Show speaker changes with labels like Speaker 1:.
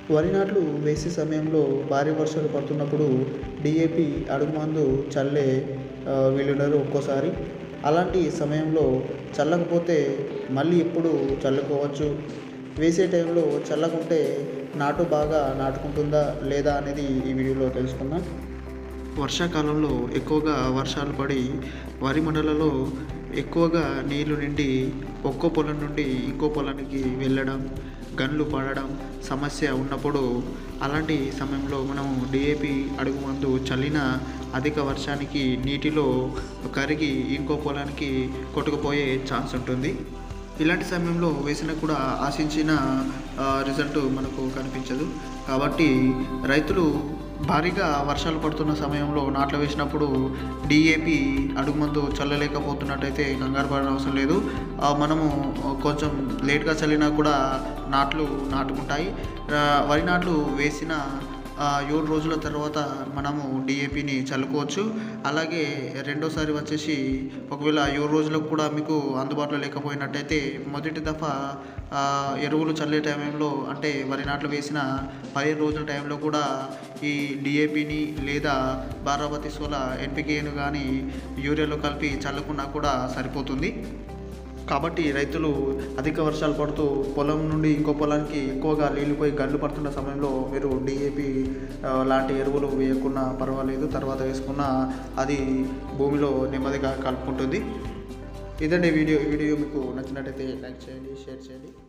Speaker 1: వరి నాట్లు వేసే సమయంలో భారీ వర్షాలు పడుతున్నప్పుడు డిఏపి అడుగుమందు చల్లే వీలున్నారు ఒక్కోసారి. అలాంటి సమయంలో చల్లకపోతే మళ్ళీ ఎప్పుడు చల్లుకోవచ్చు. వేసే టైంలో చల్లకుంటే నాటు బాగా నాటుకుంటుందా లేదా అనేది ఈ వీడియోలో తెలుసుకుందాం. వర్షాకాలంలో ఎక్కువగా వర్షాలు పడి వరి మండలలో ఎక్కువగా నీళ్లు నిండి ఒక్కో పొలం నుండి ఇంకో పొలానికి వెళ్ళడం, గన్లు పడడం సమస్య ఉన్నప్పుడు అలాంటి సమయంలో మనం డిఏపి అడుగు మందు చల్లిన అధిక వర్షానికి నీటిలో కరిగి ఇంకో పొలానికి కొట్టుకుపోయే ఛాన్స్ ఉంటుంది. ఇలాంటి సమయంలో వేసినా కూడా ఆశించిన రిజల్ట్ మనకు కనిపించదు. కాబట్టి రైతులు భారీగా వర్షాలు పడుతున్న సమయంలో నాట్లు వేసినప్పుడు డిఏపి అడుగుమందు చల్లలేకపోతున్నట్టయితే కంగారు పడనవసరం అవసరం లేదు. మనము కొంచెం లేట్గా చల్లినా కూడా నాట్లు నాటుకుంటాయి. వరి నాట్లు వేసిన 7 రోజుల తర్వాత మనము డిఏపిని చల్లుకోవచ్చు. అలాగే రెండోసారి వచ్చేసి ఒకవేళ 7 రోజులకు కూడా మీకు అందుబాటులో లేకపోయినట్టయితే మొదటి దఫా ఎరువులు చల్లే టైంలో అంటే వరి నాట్లు వేసిన 15 రోజుల టైంలో కూడా ఈ డిఏపిని లేదా బారాబతి సోలా ఎన్పికేను కానీ యూరియాలో కలిపి చల్లుకున్నా కూడా సరిపోతుంది. కాబట్టి రైతులు అధిక వర్షాలు పడుతూ పొలం నుండి ఇంకో పొలానికి ఎక్కువగా నీళ్ళిపోయి గడ్లు పడుతున్న సమయంలో మీరు డిఏపి లాంటి ఎరువులు వేయకున్నా పర్వాలేదు, తర్వాత వేసుకున్నా అది భూమిలో నెమ్మదిగా కలుపుకుంటుంది. ఇదండి ఈ వీడియో మీకు నచ్చినట్టయితే లైక్ చేయండి, షేర్ చేయండి.